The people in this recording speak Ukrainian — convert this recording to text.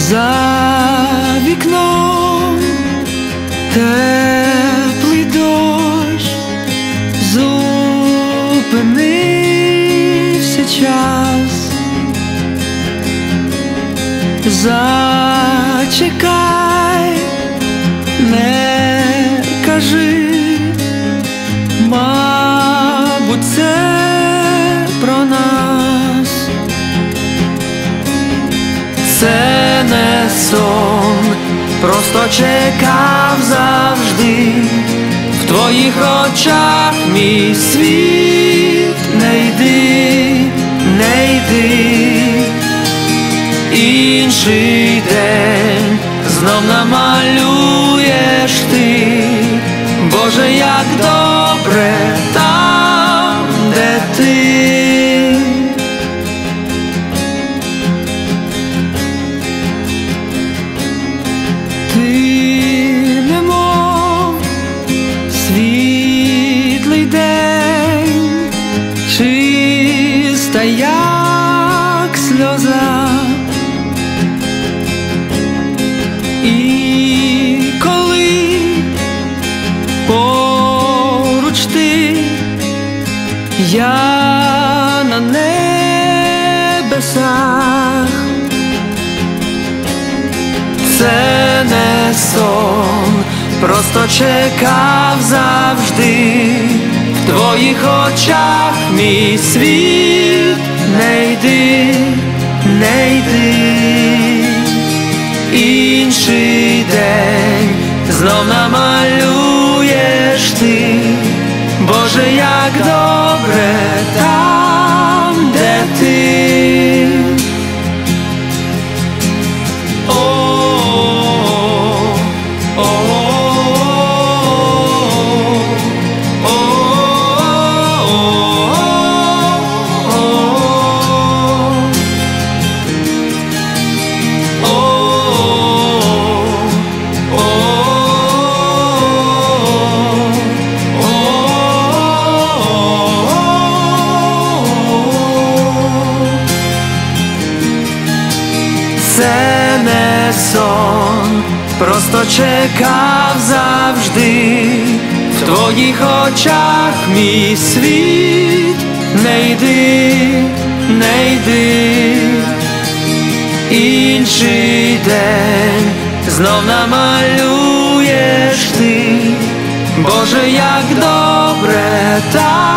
За вікном теплий дощ, зупинився час. Зачекай, не кажи, мабуть, це про нас. Це не сон, просто чекав завжди. В твоїх очах мій світ, не йди, не йди. Інший день знов намалюєш ти. Боже, як добре там, де ти. Ти немов світлий день, чиста, як сльоза. І коли поруч ти, я на небесах. Це не сон, просто чекав завжди. В твоїх очах мій світ, не йди, не йди. Інший день знов намалюєш ти. Боже, як добре там, де ти. Це не сон, просто чекав завжди. В твоїх очах мій світ, не йди, не йди. Інший день знов намалюєш ти. Боже, як добре так.